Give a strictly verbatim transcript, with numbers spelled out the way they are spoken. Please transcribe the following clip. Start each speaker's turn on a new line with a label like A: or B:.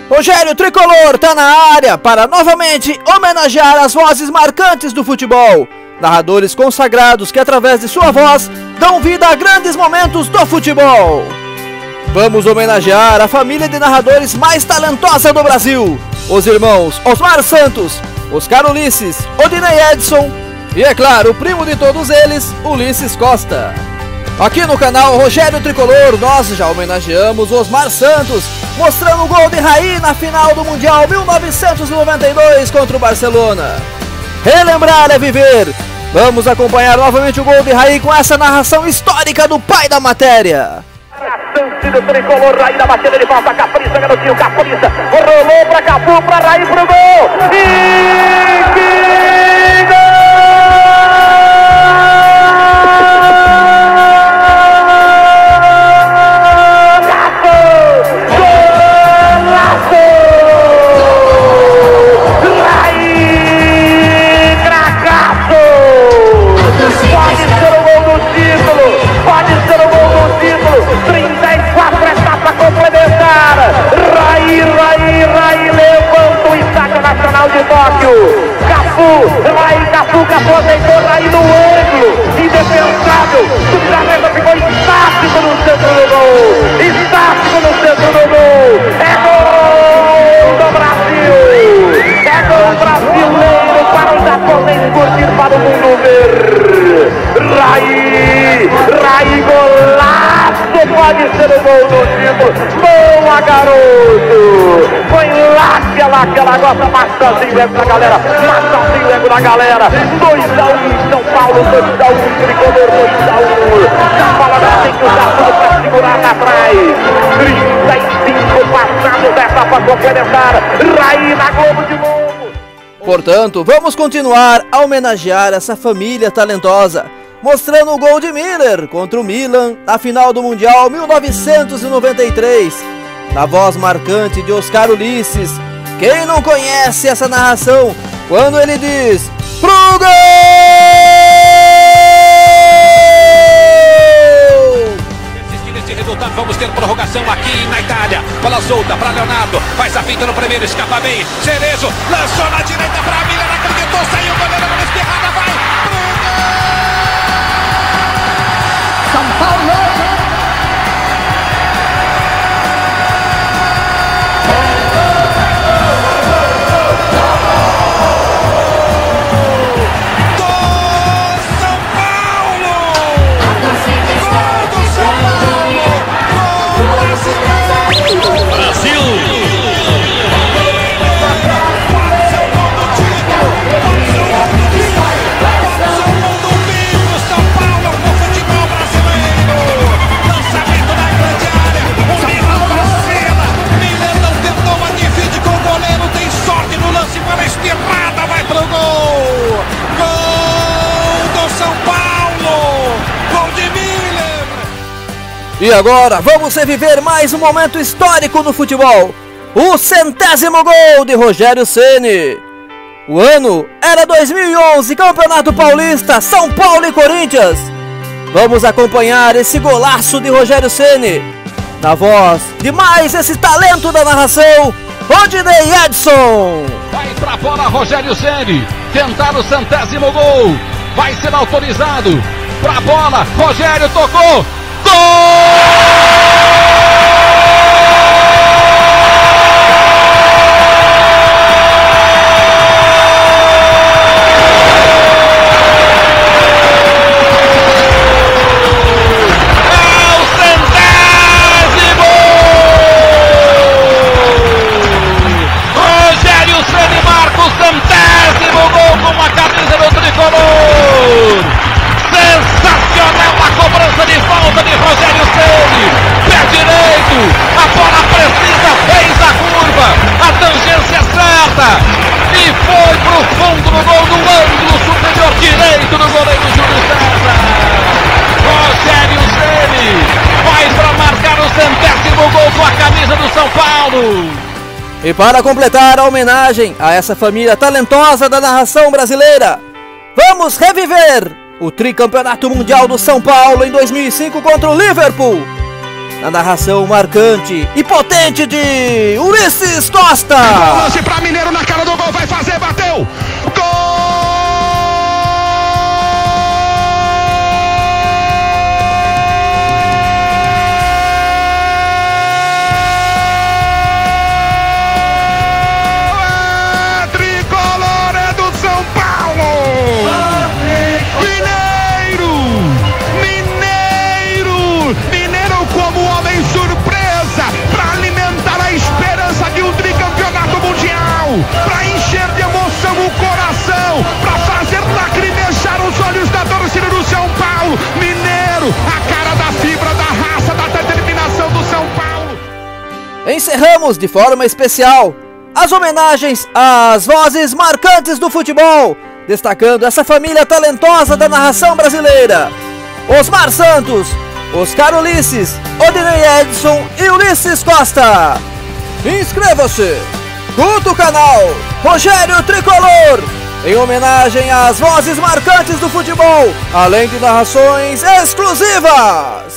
A: Rogério Tricolor tá na área para novamente homenagear as vozes marcantes do futebol. Narradores consagrados que através de sua voz dão vida a grandes momentos do futebol. Vamos homenagear a família de narradores mais talentosa do Brasil. Os irmãos Osmar Santos, Oscar Ulisses, Odinei Edson e, é claro, o primo de todos eles, Ulisses Costa. Aqui no canal Rogério Tricolor nós já homenageamos Osmar Santos, mostrando o gol de Raí na final do Mundial mil novecentos e noventa e dois contra o Barcelona. Relembrar é viver. Vamos acompanhar novamente o gol de Raí com essa narração histórica do pai da matéria.
B: Chance do Tricolor, Raí na batida de falta, Capriça, garotinho, Capriça, rolou pra Capu, pra Raí, pro gol, e que gol! De Tóquio, Cafu, Raí, Cafu, Cafu ajeitou Raí no ângulo, indefensável, o Guilherme ficou estático no centro do gol, estático no centro do gol, é gol do Brasil, é gol brasileiro para o japonês curtir, para o mundo ver, Raí, Raí, golaço, pode ser o gol do título, boa garoto, foi lá que ela, que ela gosta, Massazinho leva da galera, Massazinho leva da galera, dois a um São Paulo, dois a um Tricolor, dois a um São Paulo agora tem que usar tudo para segurar lá atrás, trinta e cinco passados dessa para complementar, Raí na Globo de novo.
A: Portanto, vamos continuar a homenagear essa família talentosa, mostrando o gol de Miller contra o Milan na final do Mundial mil novecentos e noventa e três, na voz marcante de Oscar Ulisses. Quem não conhece essa narração quando ele diz pro gol?
C: Desistir desse resultado, vamos ter prorrogação aqui na Itália. Bola solta para Leonardo, faz a finta no primeiro, escapa bem. Cerezo, lançou na direita para Miller, acreditou, saiu, goleiro na espirrada, vai pro gol! São Paulo!
A: E agora vamos reviver mais um momento histórico no futebol, o centésimo gol de Rogério Ceni. O ano era dois mil e onze, Campeonato Paulista, São Paulo e Corinthians. Vamos acompanhar esse golaço de Rogério Ceni, na voz de mais esse talento da narração, Odinei Edson.
C: Vai pra bola Rogério Ceni, tentar o centésimo gol, vai ser autorizado, pra bola, Rogério tocou, gol! E foi pro fundo do gol, no ângulo superior direito do goleiro Júlio César. Rogério Ceni vai para marcar o centésimo gol com a camisa do São Paulo.
A: E para completar a homenagem a essa família talentosa da narração brasileira, vamos reviver o tricampeonato mundial do São Paulo em dois mil e cinco contra o Liverpool, na narração marcante e potente de Ulisses Ulisses Costa.
D: Lance para Mineiro na cara do gol, vai fazer, bateu. Gol! Para encher de emoção o coração, para fazer lacrimejar os olhos da torcida do São Paulo. Mineiro, a cara da fibra, da raça, da determinação do São Paulo.
A: Encerramos de forma especial as homenagens às vozes marcantes do futebol, destacando essa família talentosa da narração brasileira: Osmar Santos, Oscar Ulisses, Odinei Edson e Ulisses Costa. Inscreva-se! Curta o canal Rogério Tricolor, em homenagem às vozes marcantes do futebol, além de narrações exclusivas.